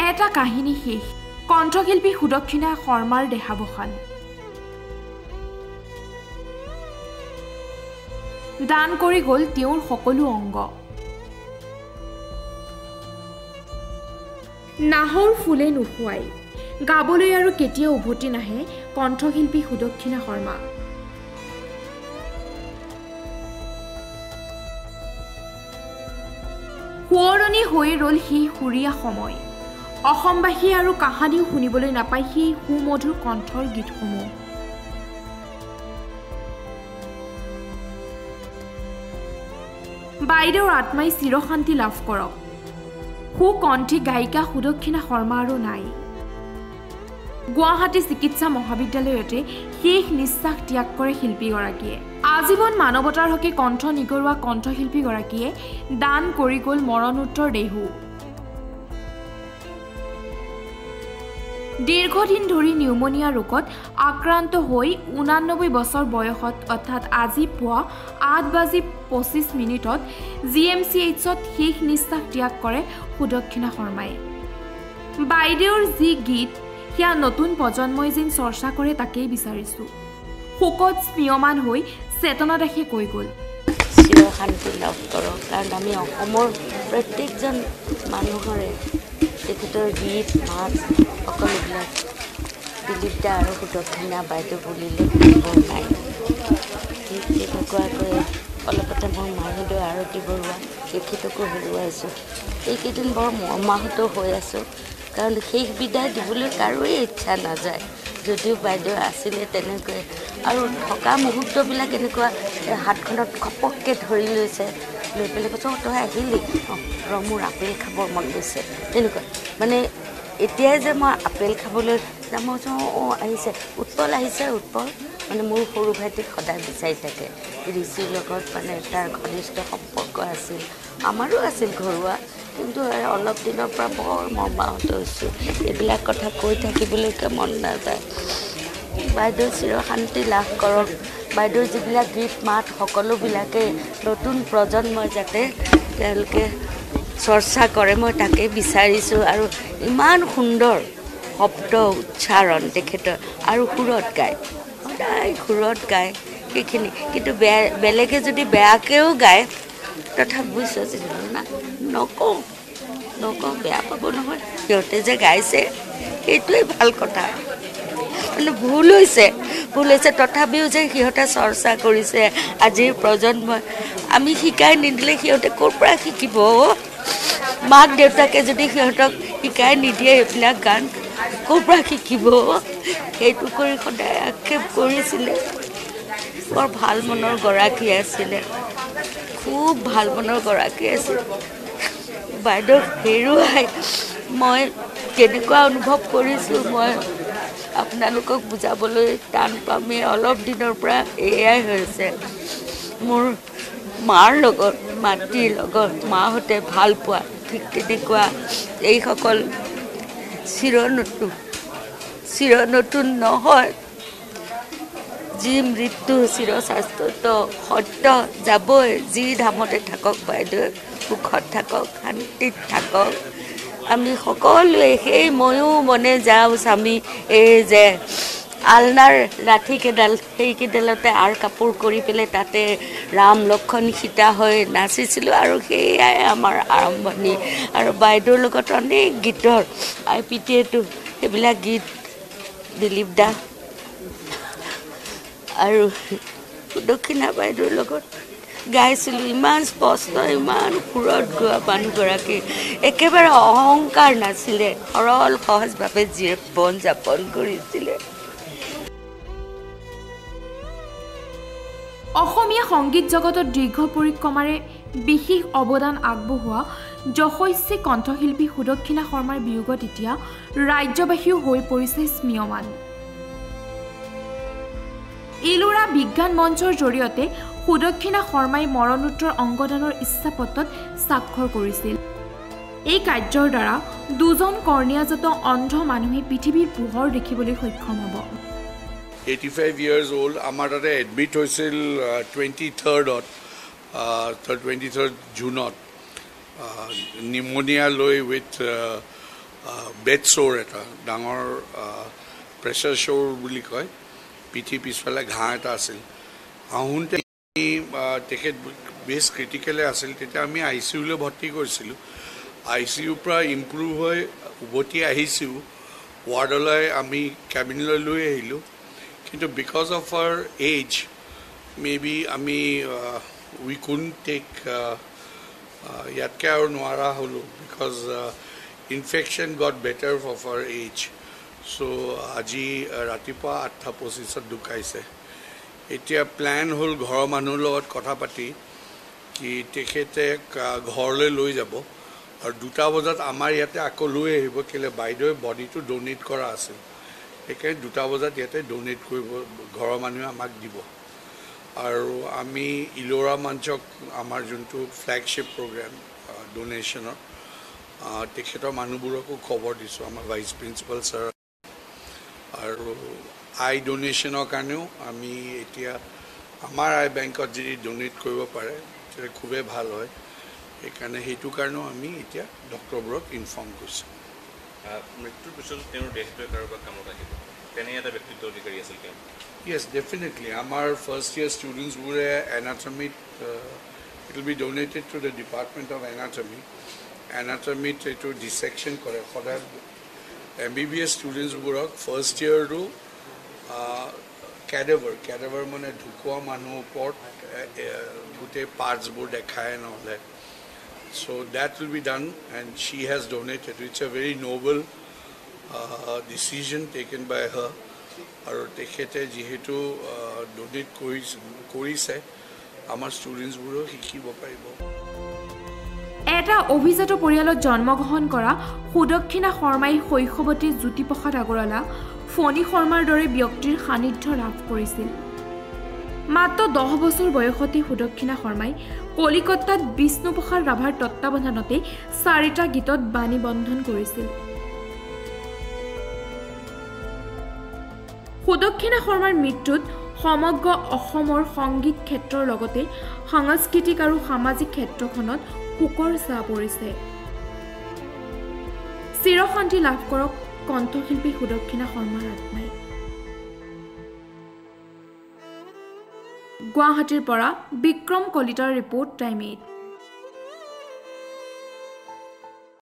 এটা কাহিনী শেষ কণ্ঠশিল্পী সুদক্ষিণা শৰ্মাৰ দেহাৱসান দান কৰি গ'ল তেওঁৰ সকলো অংগ নাহৰ ফুলে নুশুৱাই গাবলৈ আৰু কেতিয়া উভতি নাহে কণ্ঠশিল্পী সুদক্ষিণা শৰ্মা শুৱৰণি হৈ ৰ'ল সেই সুৰীয়া সময় অসমবাসী আৰু কাহানিও শুনিবলৈ নাপায় সেই সুমধুৰ কণ্ঠৰ গীতসমূহ বাইদেউৰ আত্মাই চিৰশান্তি লাভ কৰক সুকণ্ঠী গায়িকা সুদক্ষিণা শৰ্মা আৰু নাই গুৱাহাটী চিকিৎসা মহাবিদ্যালয়তে শেষ নিশ্বাস ত্যাগ কৰে শিল্পীগৰাকীয়ে আজীৱন মানৱতাৰ হকে কণ্ঠ নিগৰুৱা কণ্ঠশিল্পীগৰাকীয়ে দান কৰি গ'ল মৰণোত্তৰ দেহু দীৰ্ঘদিন ধৰি নিউমোনিয়া ৰোগত আক্ৰান্ত হৈ 89 বছৰ বয়সত অৰ্থাৎ আজি পুৱা 8:25 GMCHত শেষ নিশ্বাস ত্যাগ কৰে সুদক্ষিণা শৰ্মাই বাইদেউৰ যি গীত সেয়া নতুন প্ৰজন্মই যেন চৰ্চা কৰে তাকেই বিচাৰিছোঁ শোকত স্মীয়মান হৈ চেতনা দেখি কৈ গ'ল চিৰশান্তি লাভ কৰক কাৰণ আমি অসমৰ প্ৰত্যেকজন মানুহৰে তেখেতৰ গীত মাত সকলোবিলাক দিলীপ দা আৰু সুদক্ষিণা বাইদেউ বুলিলে বৰ নাই ঠিক তেনেকুৱাকৈ অলপতে মোৰ মাহিদেউ আৰতি বৰুৱা তেখেতকো হেৰুৱাইছোঁ এইকেইদিন বৰ মৰ্মাহত হৈ আছোঁ কাৰণ শেষ বিদায় দিবলৈ কাৰোৱেই ইচ্ছা নাযায় যদিও বাইদেউ আছিলে তেনেকৈ আৰু থকা মুহূৰ্তবিলাক এনেকুৱা হাতখনত খপককৈ ধৰি লৈছে লৈ পেলাই কৈছোঁ তই আহিলি অঁ মোৰ আপেল খাবৰ মন গৈছে তেনেকুৱা মানে এতিয়াই যে মই আপেল খাবলৈ যাম মই কৈছোঁ অঁ আহিছে উৎপল আহিছে উৎপল মানে মোৰ সৰু ভাইটিক সদায় বিচাৰি থাকে ঋষিৰ লগত মানে তাৰ ঘনিষ্ঠ সম্পৰ্ক আছিল আমাৰো আছিল ঘৰুৱা কিন্তু অলপ দিনৰ পৰা বৰ মৰ্মাহত হৈছোঁ এইবিলাক কথা কৈ থাকিবলৈকে মন নাযায় বাইদেউ চিৰশান্তি লাভ কৰক বাইদেউৰ যিবিলাক গীত মাত সকলোবিলাকে নতুন প্ৰজন্মই যাতে তেওঁলোকে চৰ্চা কৰে মই তাকে বিচাৰিছোঁ আৰু ইমান সুন্দৰ শব্দ উচ্চাৰণ তেখেতৰ আৰু সুৰত গায় সদায় সুৰত গায় সেইখিনি কিন্তু বেলেগে যদি বেয়াকৈও গায় তথাপি বুজিছোঁ না নকওঁ বেয়া পাব নহয় সিহঁতে যে গাইছে সেইটোৱে ভাল কথা মানে ভুল হৈছে তথাপিও যে সিহঁতে চৰ্চা কৰিছে আজিৰ প্ৰজন্মই আমি শিকাই নিদিলে সিহঁতে ক'ৰ পৰা শিকিব মাক দেউতাকে যদি সিহঁতক শিকাই নিদিয়ে এইবিলাক গান ক'ৰ পৰা শিকিব সেইটো কৰি সদায় আক্ষেপ কৰিছিলে বৰ ভাল মনৰ গৰাকী আছিলে খুব ভাল মনৰ গৰাকী আছিল বাইদেউ হেৰুৱাই মই কেনেকুৱা অনুভৱ কৰিছোঁ মই আপোনালোকক বুজাবলৈ টান পামেই অলপ দিনৰ পৰা এয়াই হৈছে মোৰ মাৰ লগত মাতৃৰ লগত মাহঁতে ভাল পোৱা ঠিক তেনেকুৱা এইসকল চিৰনতুন নহয় যি মৃত্যু চিৰশাশ্বত সত্য যাবই যি ধামতে থাকক বাইদেউ সুখত থাকক শান্তিত থাকক আমি সকলোৱে সেই ময়ো মনে যাওঁ স্বামী এই যে আলনাৰ লাঠিকেইডাল সেইকেইডালতে আৰ কাপোৰ কৰি পেলাই তাতে ৰাম লক্ষ্মণ সীতা হৈ নাচিছিলোঁ আৰু সেয়াই আমাৰ আৰম্ভণি আৰু বাইদেউৰ লগত অনেক গীতৰ আই পিটিয়েতো সেইবিলাক গীত দিলীপ দা আৰু সুদক্ষিণা বাইদেউৰ লগত গাইছিলোঁ ইমান স্পষ্ট ইমান সুৰত গোৱা মানুহগৰাকী একেবাৰে অহংকাৰ নাছিলে সৰল সহজভাৱে জীৱন যাপন কৰিছিলে অসমীয়া সংগীত জগতত দীৰ্ঘ পৰিক্ৰমাৰে বিশেষ অৱদান আগবঢ়োৱা যশস্বী কণ্ঠশিল্পী সুদক্ষিণা শৰ্মাৰ বিয়োগত এতিয়া ৰাজ্যবাসীও হৈ পৰিছে স্মীয়মান ইলোৰা বিজ্ঞান মঞ্চৰ জৰিয়তে সুদক্ষিণা শৰ্মাই মৰণোত্তৰ অংগদানৰ ইচ্ছাপত্ৰত স্বাক্ষৰ কৰিছিল এই কাৰ্যৰ দ্বাৰা দুজন কৰ্ণীয়াজাত অন্ধ মানুহে পৃথিৱীৰ পোহৰ দেখিবলৈ সক্ষম হ'ব 85 years old আমাৰ তাতে এডমিট হৈছিল 23rd জুনত নিউমোনিয়া লৈ উইথ বেড শ্ব'ৰ এটা ডাঙৰ প্ৰেছাৰ শ্ব'ৰ বুলি কয় পিঠি পিছফালে ঘাঁহ এটা আছিল আহোঁতে তেখেত বেছ ক্ৰিটিকেলে আছিল তেতিয়া আমি আই চি ইউলৈ ভৰ্তি কৰিছিলোঁ আই চি ইউৰ পৰা ইম্প্ৰুভ হৈ উভতি আহিছোঁ ৱাৰ্ডলৈ আমি কেবিনলৈ লৈ আহিলোঁ কিন্তু because of our age may be আমি উই কুডন্ট টেক ইয়াতকৈ আৰু নোৱাৰা হ'লোঁ because infection got better of our age so' আজি ৰাতিপুৱা 8:25 ঢুকাইছে এতিয়া প্লেন হ'ল ঘৰৰ মানুহৰ লগত কথা পাতি কি তেখেতে ঘৰলৈ লৈ যাব আৰু 2টা বজাত আমাৰ ইয়াতে আকৌ লৈ আহিব কেলৈ বাইদেৱে বডিটো ডনেট কৰা আছিল সেইকাৰণে 2টা বজাত ইয়াতে ডনেট কৰিব ঘৰৰ মানুহে আমাক দিব আৰু আমি ইলোৰা মঞ্চক আমাৰ যোনটো ফ্লেগশ্বিপ প্ৰগ্ৰেম ডনেশ্যনৰ তেখেতৰ মানুহবোৰকো খবৰ দিছোঁ আমাৰ ভাইচ প্ৰিন্সিপাল ছাৰ আৰু আই ডনেশ্যনৰ কাৰণেও আমি এতিয়া আমাৰ আই বেংকত যদি ডনেট কৰিব পাৰে তেতিয়া খুবেই ভাল হয় সেইকাৰণে সেইটো কাৰণেও আমি এতিয়া ডক্টৰবোৰক ইনফৰ্ম কৰিছোঁ মৃত্যুৰ পিছত তেওঁৰ দেহটোৱে কাৰোবাৰ কামত আহিব তেনে এটা ব্যক্তিত্ব অধিকাৰী আছিল তেওঁ য়েছ ডেফিনেটলি আমাৰ ফাৰ্ষ্ট ইয়াৰ ষ্টুডেণ্টছবোৰে এনাটমিত it will be donated to the department of এনাটমিত এইটো ডিছেকশ্যন কৰে সদায় MBBS ষ্টুডেণ্টছবোৰক ফাৰ্ষ্ট ইয়াৰটো কেডাভাৰ মানে ঢুকুৱা মানুহৰ ওপৰত গোটেই পাৰ্টছবোৰ দেখায় নহ'লে so' that will be done and she has donated it's a very noble decision taken by her আৰু তেখেতে যিহেতু ডনেট কৰিছে আমাৰ ষ্টুডেণ্টছবোৰেও শিকিব পাৰিব এটা অভিজাত পৰিয়ালত জন্মগ্ৰহণ কৰা সুদক্ষিণা শৰ্মাই শৈশৱতী জ্যোতিপ্ৰসাদ আগৰৱালা ফণী শৰ্মাৰ দৰে ব্যক্তিৰ সান্নিধ্য লাভ কৰিছিল মাত্ৰ 10 বছৰ বয়সতে সুদক্ষিণা শৰ্মাই কলিকতাত বিষ্ণুপ্ৰসাদ ৰাভাৰ তত্বাৱধানতে 4টা গীতত বাণী বন্ধন কৰিছিল সুদক্ষিণা শৰ্মাৰ মৃত্যুত সমগ্ৰ অসমৰ সংগীত ক্ষেত্ৰৰ লগতে সাংস্কৃতিক আৰু সামাজিক ক্ষেত্ৰখনত শোকৰ ছাঁ পৰিছে চিৰশান্তি লাভ কৰক কণ্ঠশিল্পী সুদক্ষিণা শৰ্মাৰ আত্মাই গুৱাহাটীৰ পৰা বিক্ৰম কলিতাৰ ৰিপৰ্ট টাইম 8